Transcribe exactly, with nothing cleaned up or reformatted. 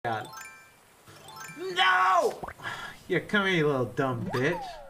God. No! Yeah, come here, you little dumb bitch.